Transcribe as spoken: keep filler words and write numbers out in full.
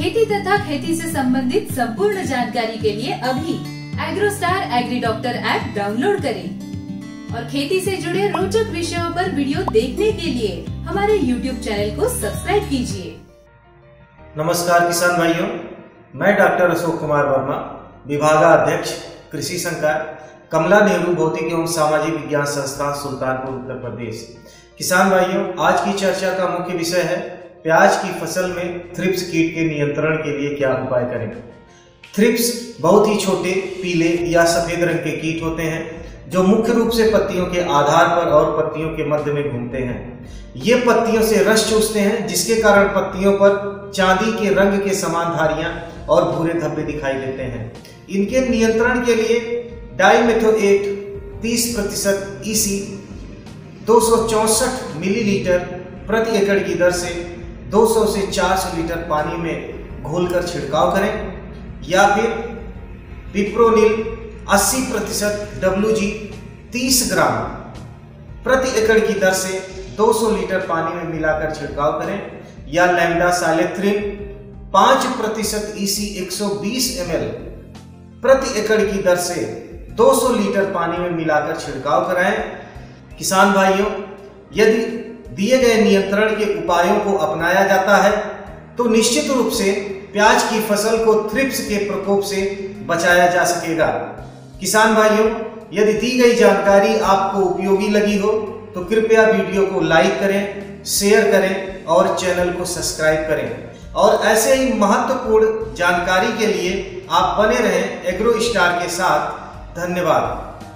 खेती तथा खेती से संबंधित संपूर्ण जानकारी के लिए अभी AgroStar agri doctor app download करें और खेती से जुड़े रोचक विषयों पर वीडियो देखने के लिए हमारे यूट्यूब चैनल को सब्सक्राइब कीजिए। नमस्कार किसान भाइयों, मैं डॉक्टर अशोक कुमार वर्मा, विभागाध्यक्ष कृषि संकाय, कमला नेहरू भौतिक एवं सामाजिक विज्ञान संस्थान, सुल्तानपुर, उत्तर प्रदेश। किसान भाइयों, आज की चर्चा का मुख्य विषय है प्याज की फसल में थ्रिप्स कीट के नियंत्रण के लिए क्या उपाय करें। थ्रिप्स बहुत ही छोटे पीले या सफेद रंग के कीट होते हैं जो मुख्य रूप से पत्तियों के आधार पर और पत्तियों के मध्य में घूमते हैं। ये पत्तियों से रस चूसते हैं, जिसके कारण पत्तियों पर चांदी के रंग के समान धारियां और भूरे धब्बे दिखाई देते हैं। इनके नियंत्रण के लिए डाइमेथोएट तीस प्रतिशत ईसी दो सौ चौसठ मिलीलीटर प्रति एकड़ की दर से दो सौ से चार सौ लीटर पानी में घोलकर छिड़काव करें, या फिर पिप्रोनिल अस्सी प्रतिशत डब्ल्यूजी तीस ग्राम प्रति एकड़ की दर से दो सौ लीटर पानी में मिलाकर छिड़काव करें, या लैम्डा साइलेथ्रिन पाँच प्रतिशत ईसी एक सौ बीस एम एल प्रति एकड़ की दर से दो सौ लीटर पानी में मिलाकर छिड़काव कराएं। किसान भाइयों, यदि दिए गए नियंत्रण के उपायों को अपनाया जाता है तो निश्चित रूप से प्याज की फसल को थ्रिप्स के प्रकोप से बचाया जा सकेगा। किसान भाइयों, यदि दी गई जानकारी आपको उपयोगी लगी हो तो कृपया वीडियो को लाइक करें, शेयर करें और चैनल को सब्सक्राइब करें। और ऐसे ही महत्वपूर्ण जानकारी के लिए आप बने रहें एग्रो स्टार के साथ। धन्यवाद।